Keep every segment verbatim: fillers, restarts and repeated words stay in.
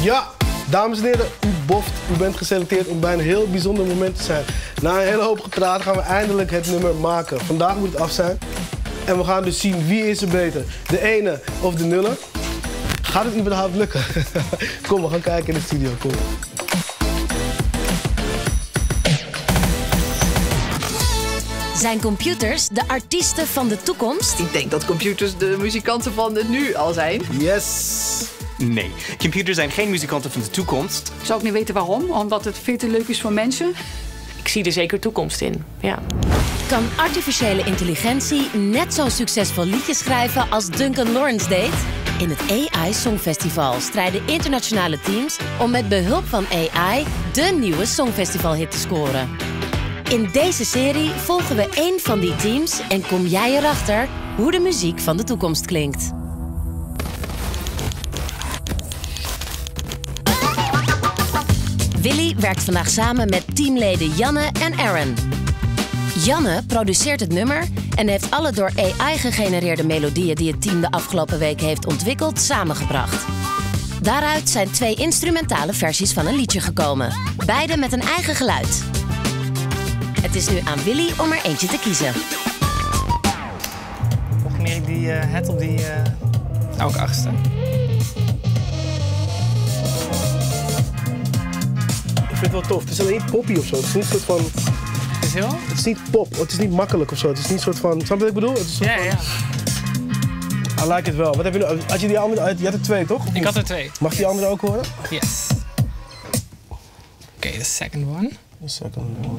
Ja, dames en heren, u boft. U bent geselecteerd om bij een heel bijzonder moment te zijn. Na een hele hoop gepraat gaan we eindelijk het nummer maken. Vandaag moet het af zijn. En we gaan dus zien wie is er beter. De ene of de nullen. Gaat het überhaupt lukken? Kom, we gaan kijken in de studio. Kom. Zijn computers de artiesten van de toekomst? Ik denk dat computers de muzikanten van het nu al zijn. Yes! Nee, computers zijn geen muzikanten van de toekomst. Ik zou ook niet weten waarom, omdat het veel te leuk is voor mensen. Ik zie er zeker toekomst in, ja. Kan artificiële intelligentie net zo'n succesvol liedje schrijven als Duncan Lawrence deed? In het A I Songfestival strijden internationale teams om met behulp van A I de nieuwe Songfestivalhit te scoren. In deze serie volgen we één van die teams en kom jij erachter hoe de muziek van de toekomst klinkt. Willy werkt vandaag samen met teamleden Janne en Aaron. Janne produceert het nummer en heeft alle door A I gegenereerde melodieën die het team de afgelopen weken heeft ontwikkeld samengebracht. Daaruit zijn twee instrumentale versies van een liedje gekomen, beide met een eigen geluid. Het is nu aan Willy om er eentje te kiezen. Nog meer die uh, het op die uh, ook achtste. Ik vind het wel tof. Het is alleen poppy of zo. Het is niet een soort van... Het is heel? Het is niet pop. Het is niet makkelijk of zo. Het is niet een soort van... Snap je wat ik bedoel? Het is een soort Ja, van... ja. I like it wel. Wat heb je nou? Had je die andere uit? Je had er twee, toch? Ik had er twee. Mag je die andere ook horen? Yes. Oké, okay, the second one. The second one.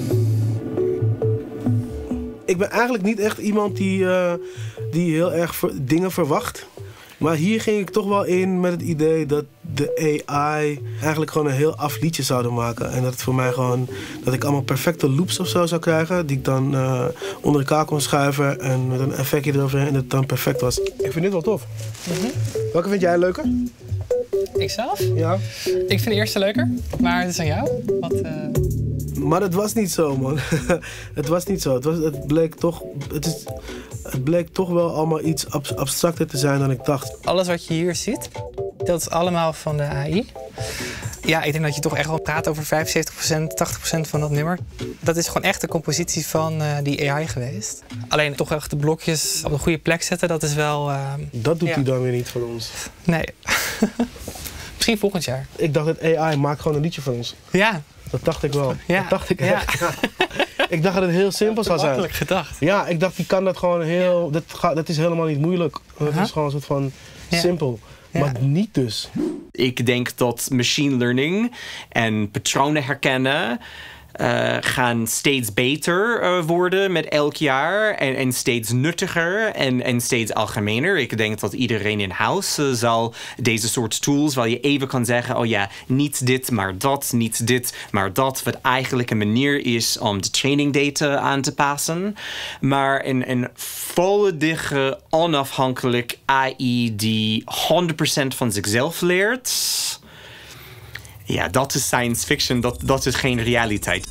Ik ben eigenlijk niet echt iemand die, uh, die heel erg ver dingen verwacht. Maar hier ging ik toch wel in met het idee dat de A I eigenlijk gewoon een heel af liedje zouden maken. En dat het voor mij gewoon, dat ik allemaal perfecte loops of zo zou krijgen. Die ik dan uh, onder elkaar kon schuiven en met een effectje eroverheen en dat het dan perfect was. Ik vind dit wel tof. Mm-hmm. Welke vind jij leuker? Ikzelf? Ja. Ik vind de eerste leuker, maar het is aan jou. Wat, uh... Maar het was niet zo, man. Het was niet zo. Het, was, het, bleek toch, het, is, het bleek toch wel allemaal iets ab abstracter te zijn dan ik dacht. Alles wat je hier ziet, dat is allemaal van de A I. Ja, ik denk dat je toch echt wel praat over vijfenzeventig procent, tachtig procent van dat nummer. Dat is gewoon echt de compositie van uh, die A I geweest. Alleen toch echt de blokjes op de goede plek zetten, dat is wel... Uh, dat doet ja. hij dan weer niet voor ons. Nee. Misschien volgend jaar. Ik dacht dat A I maakt gewoon een liedje voor ons. Ja. Dat dacht ik wel. Ja. Dat dacht ik ja. echt. Ja. Ik dacht dat het heel simpel zou zijn. Makkelijk gedacht. Ja, ik dacht die kan dat gewoon heel... Dat, gaat, dat is helemaal niet moeilijk. Dat Uh-huh. is gewoon een soort van ja. simpel. Ja. Maar niet dus. Ik denk dat machine learning en patronen herkennen uh, gaan steeds beter uh, worden met elk jaar. En, en steeds nuttiger en, en steeds algemener. Ik denk dat iedereen in huis uh, zal deze soort tools, waar je even kan zeggen, oh ja, niet dit, maar dat, niet dit, maar dat. Wat eigenlijk een manier is om de training data aan te passen. Maar een, een volledige, onafhankelijk A I die honderd procent van zichzelf leert. Ja, dat is science fiction, dat, dat is geen realiteit.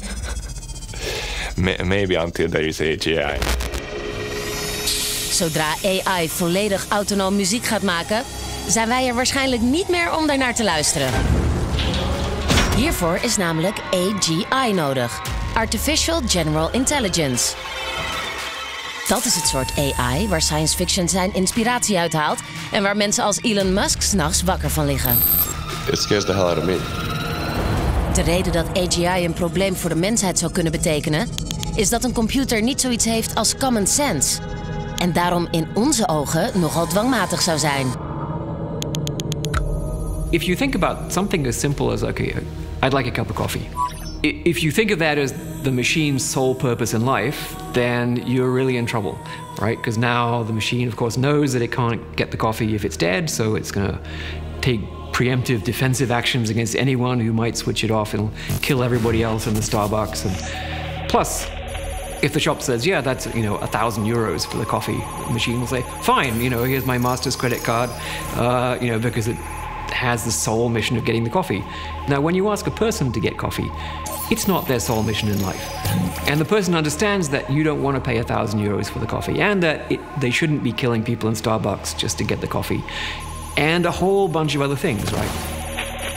Maybe until there is A G I. Zodra A I volledig autonoom muziek gaat maken, zijn wij er waarschijnlijk niet meer om daarnaar te luisteren. Hiervoor is namelijk A G I nodig. Artificial General Intelligence. Dat is het soort A I waar science fiction zijn inspiratie uithaalt en waar mensen als Elon Musk 's nachts wakker van liggen. It scares the hell out of me. De reden dat A G I een probleem voor de mensheid zou kunnen betekenen, is dat een computer niet zoiets heeft als common sense. En daarom in onze ogen nogal dwangmatig zou zijn. If you think about something as simple as, okay, I'd like a cup of coffee. If you think of that as the machine's sole purpose in life, then you're really in trouble, right? Because now the machine, of course, knows that it can't get the coffee if it's dead, so it's going to take preemptive defensive actions against anyone who might switch it off. It'll kill everybody else in the Starbucks. And plus, if the shop says, yeah, that's, you know, a thousand euros for the coffee, the machine will say, fine, you know, here's my master's credit card, uh, you know, because it has the sole mission of getting the coffee. Now, when you ask a person to get coffee, it's not their sole mission in life. And the person understands that you don't want to pay a thousand euros for the coffee and that it, they shouldn't be killing people in Starbucks just to get the coffee. And a whole bunch of other things, right?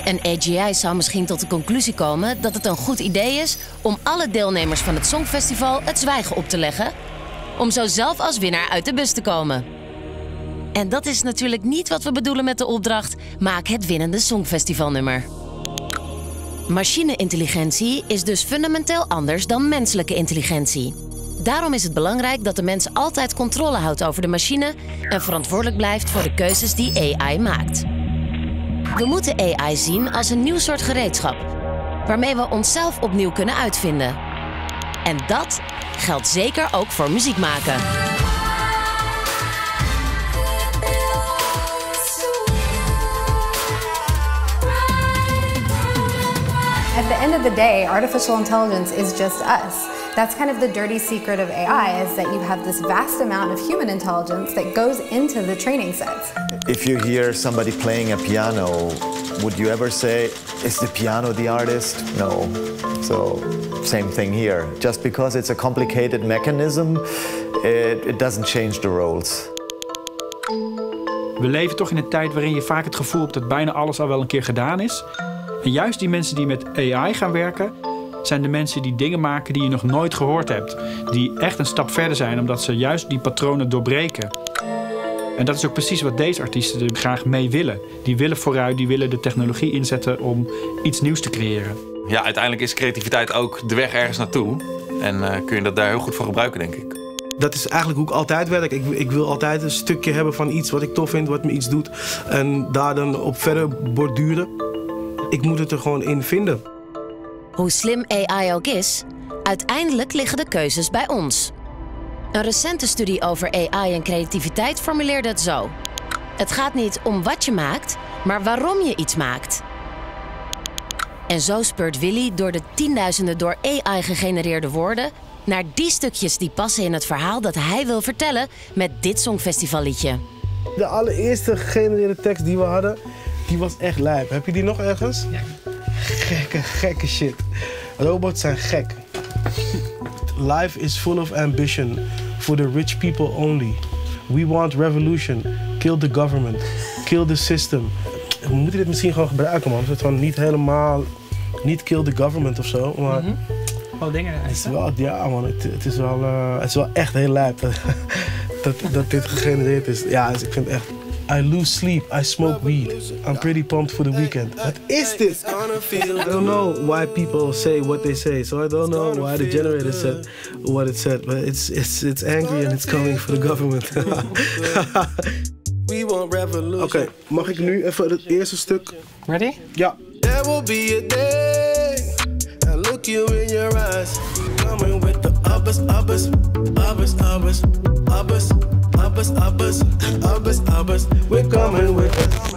En A G I zou misschien tot de conclusie komen dat het een goed idee is om alle deelnemers van het Songfestival het zwijgen op te leggen, om zo zelf als winnaar uit de bus te komen. En dat is natuurlijk niet wat we bedoelen met de opdracht: maak het winnende Songfestivalnummer. Machine-intelligentie is dus fundamenteel anders dan menselijke intelligentie. Daarom is het belangrijk dat de mens altijd controle houdt over de machine en verantwoordelijk blijft voor de keuzes die A I maakt. We moeten A I zien als een nieuw soort gereedschap, waarmee we onszelf opnieuw kunnen uitvinden. En dat geldt zeker ook voor muziek maken. At the end of the day, artificial intelligence is just us. That's kind of the dirty secret of A I, is that you have this vast amount of human intelligence that goes into the training sets. If you hear somebody playing a piano, would you ever say, is the piano the artist? No. So, same thing here. Just because it's a complicated mechanism, it, it doesn't change the roles. We leven toch in een tijd waarin je vaak het gevoel hebt dat bijna alles al wel een keer gedaan is. En juist die mensen die met A I gaan werken, zijn de mensen die dingen maken die je nog nooit gehoord hebt. Die echt een stap verder zijn, omdat ze juist die patronen doorbreken. En dat is ook precies wat deze artiesten er graag mee willen. Die willen vooruit, die willen de technologie inzetten om iets nieuws te creëren. Ja, uiteindelijk is creativiteit ook de weg ergens naartoe. En uh, kun je dat daar heel goed voor gebruiken, denk ik. Dat is eigenlijk hoe ik altijd werk. Ik, ik wil altijd een stukje hebben van iets wat ik tof vind, wat me iets doet. En daar dan op verder borduren. Ik moet het er gewoon in vinden. Hoe slim A I ook is, uiteindelijk liggen de keuzes bij ons. Een recente studie over A I en creativiteit formuleerde het zo: het gaat niet om wat je maakt, maar waarom je iets maakt. En zo speurt Willy door de tienduizenden door A I gegenereerde woorden naar die stukjes die passen in het verhaal dat hij wil vertellen met dit Songfestivalliedje. De allereerste gegenereerde tekst die we hadden, die was echt lijp. Heb je die nog ergens? Ja. Gekke, gekke shit. Robots zijn gek. Life is full of ambition. For the rich people only. We want revolution. Kill the government. Kill the system. We moeten dit misschien gewoon gebruiken, man. Het van niet helemaal... Niet kill the government of zo, maar... Mm-hmm. Wel dingen het is wel, ja, man. Het, het, is wel, uh, het is wel echt heel lijp dat, dat, dat dit gegenereerd is. Ja, dus ik vind echt... I lose sleep, I smoke weed. I'm pretty pumped for the weekend. What is this? I don't know why people say what they say, so I don't know why the generator said what it said, but it's it's it's angry and it's coming for the government. Oké, okay, mag ik nu even het eerste stuk? Ready? Ja. There will be a day and look you in your eyes. Coming with the uppers, uppers, uppers, uppers, uppers. Uppers, uppers, uppers, uppers, we're coming with us.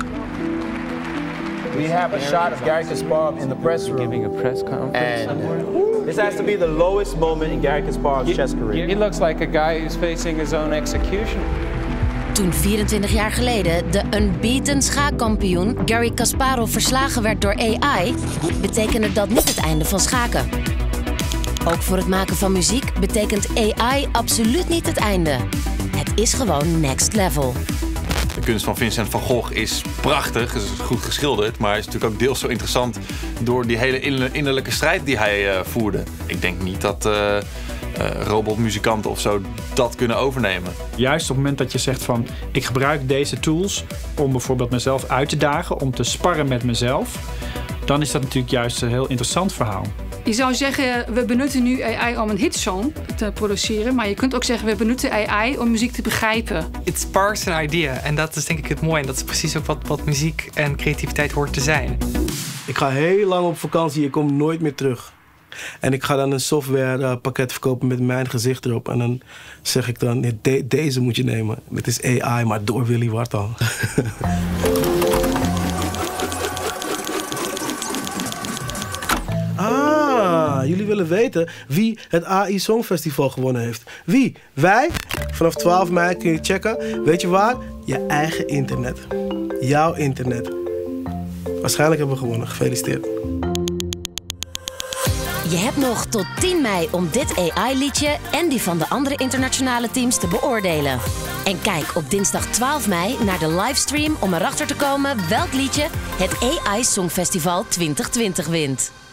We have a shot of Garry Kasparov in the press room. Giving a press conference somewhere. This has to be the lowest moment in Garry Kasparov's chess career. He looks like a guy who's facing his own execution. Toen vierentwintig jaar geleden de unbeaten schaakkampioen Garry Kasparov verslagen werd door A I, betekende dat niet het einde van schaken. Ook voor het maken van muziek betekent A I absoluut niet het einde. Het is gewoon next level. De kunst van Vincent van Gogh is prachtig, is goed geschilderd, maar is natuurlijk ook deels zo interessant door die hele innerlijke strijd die hij uh, voerde. Ik denk niet dat uh, uh, robotmuzikanten of zo dat kunnen overnemen. Juist op het moment dat je zegt van ik gebruik deze tools om bijvoorbeeld mezelf uit te dagen, om te sparren met mezelf, dan is dat natuurlijk juist een heel interessant verhaal. Je zou zeggen, we benutten nu A I om een hitsong te produceren. Maar je kunt ook zeggen, we benutten A I om muziek te begrijpen. It sparks an idea. En dat is denk ik het mooie. En dat is precies ook wat, wat muziek en creativiteit hoort te zijn. Ik ga heel lang op vakantie, ik kom nooit meer terug. En ik ga dan een softwarepakket verkopen met mijn gezicht erop. En dan zeg ik dan, de deze moet je nemen. Het is A I, maar door Willy Wartaal. Ah, jullie willen weten wie het A I Songfestival gewonnen heeft. Wie? Wij? Vanaf twaalf mei kun je checken. Weet je waar? Je eigen internet. Jouw internet. Waarschijnlijk hebben we gewonnen. Gefeliciteerd. Je hebt nog tot tien mei om dit A I-liedje en die van de andere internationale teams te beoordelen. En En kijk op dinsdag twaalf mei naar de livestream om erachter te komen welk liedje het A I Songfestival twintig twintig wint.